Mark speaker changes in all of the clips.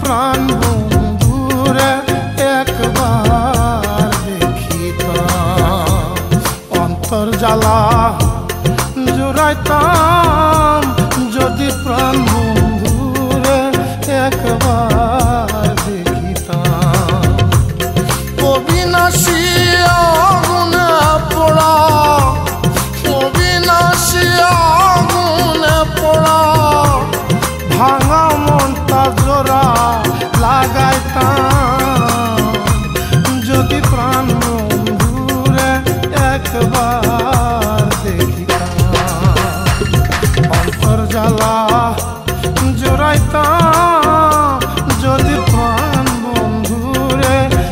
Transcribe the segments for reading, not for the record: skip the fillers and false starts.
Speaker 1: প্রাণ বন্ধুরে একবার দেখিতাম, অন্তর জ্বালা জুড়াইতাম যদি প্রাণ বন্ধুরে একবার দেখিতাম। অবিনাশী আগুনে পোড়া, অবিনাশী আগুনে পোড়া ভাঙা মনটা জোড়া লাগাইতাম যদি প্রাণ বন্ধুরে একবার দেখিতাম। অন্তর জ্বালা জোড়াইতাম যদি প্রাণ বন্ধুরে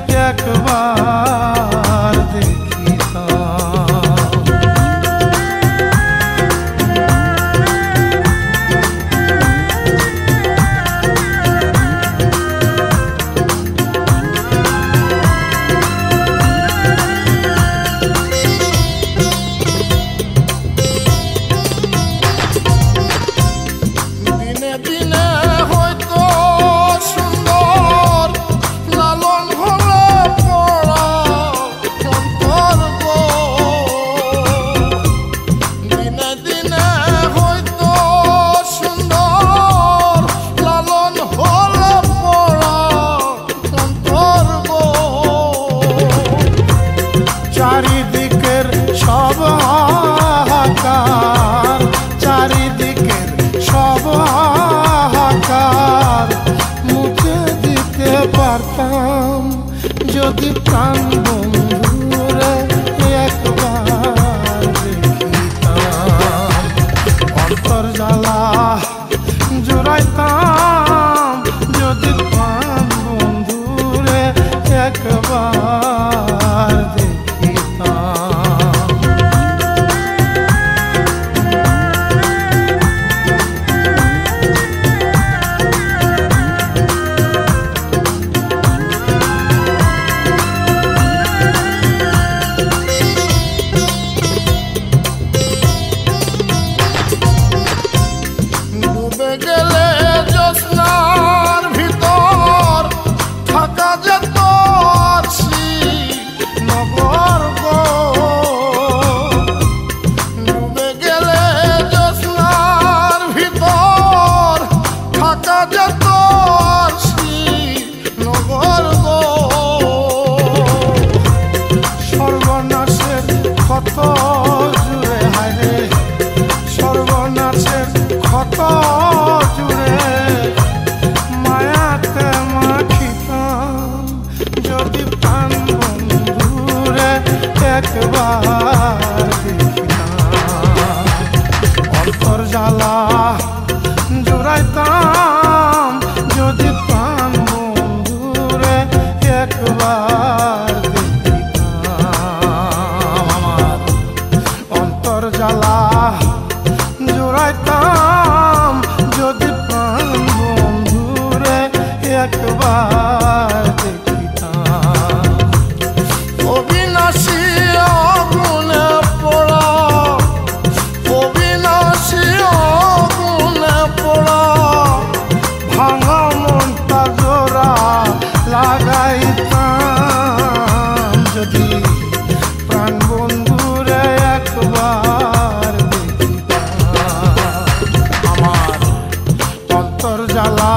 Speaker 1: একবার দেখিতাম। চারিদিকের সব হাহাকার, চারিদিকের সব হাহাকার মুছে দিতে পারতাম যদি প্রাণ বন্ধুরে একবার দেখিতাম। অন্তর জ্বালা জুড়াইতাম যদি প্রাণ বন্ধুরে একবার গেলে জ্যোৎস্নার ভিতর থাকা যেত আছি নগর গো। ডুবে গেলে জ্যোৎস্নার ভিতর থাকা যেত আছি নগর গো। সর্বনাশের ক্ষত জুড়ে হায়রে, সর্বনাশের ক্ষত জুড়ে মায়াতে মাখিতাম যদি প্রাণ বন্ধুরে একবার দেখিতাম। অন্তর জ্বালা জুড়াইতাম যদি প্রাণ বন্ধুরে একবার দেখিতাম। আমার অন্তর জ্বালা জুড়াইতাম যদি প্রাণ বন্ধুরে একবার দেখিতাম। অবিনাশী আগুনে পোড়া, অবিনাশী আগুনে পোড়া ভাঙা মনটা জোড়া লাগাইতাম যদি প্রাণ বন্ধুরে একবার জ্বালা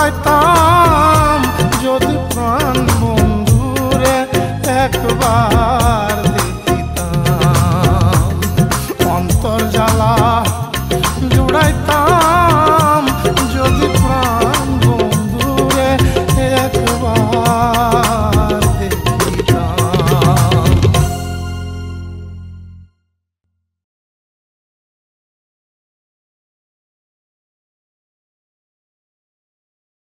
Speaker 1: জুড়াইতাম যদি প্রাণ বন্ধুরে একবার